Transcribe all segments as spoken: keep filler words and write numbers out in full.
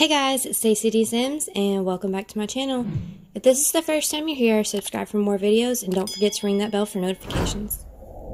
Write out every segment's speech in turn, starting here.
Hey guys, it's Stacydsimz and welcome back to my channel. If this is the first time you're here, subscribe for more videos and don't forget to ring that bell for notifications.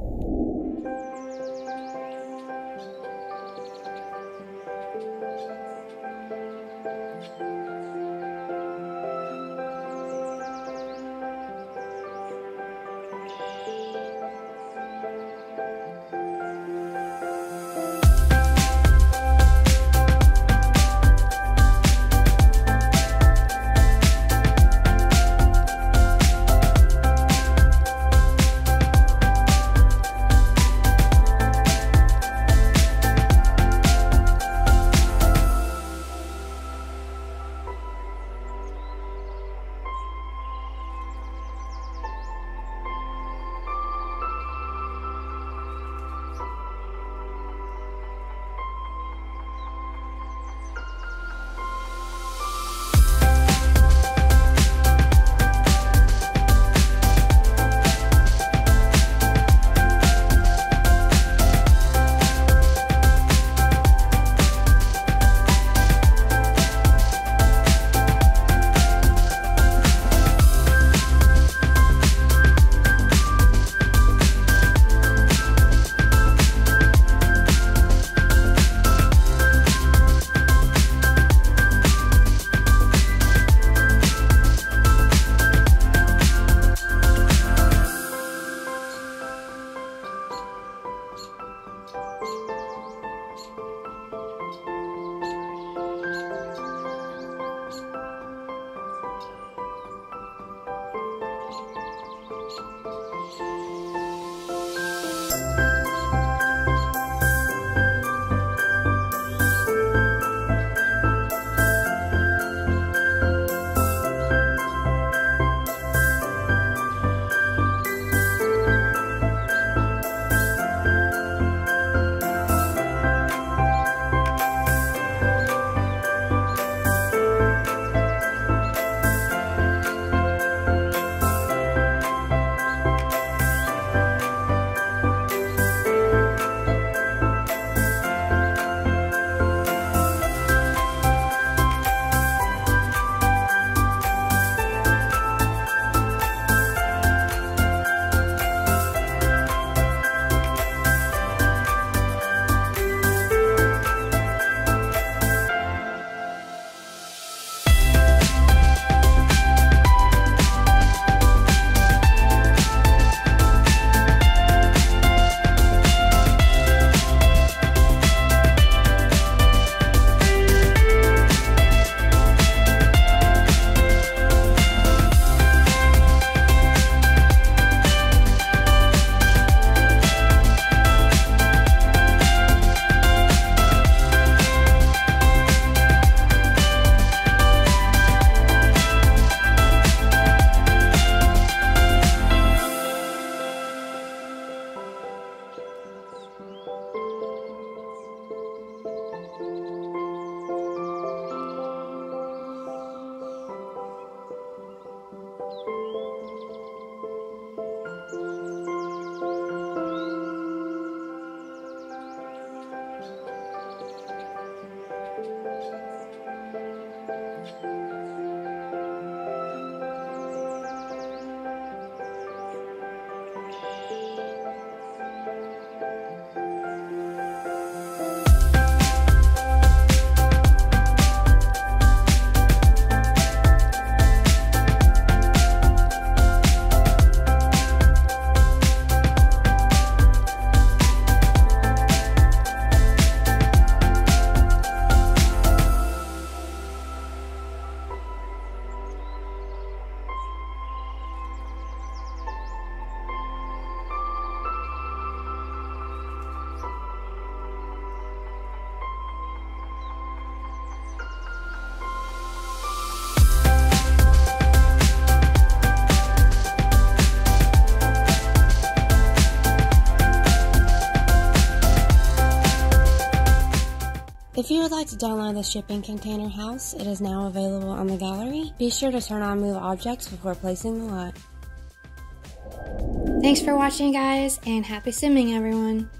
If you would like to download the shipping container house, it is now available on the gallery. Be sure to turn on Move Objects before placing the lot. Thanks for watching guys, and happy simming everyone!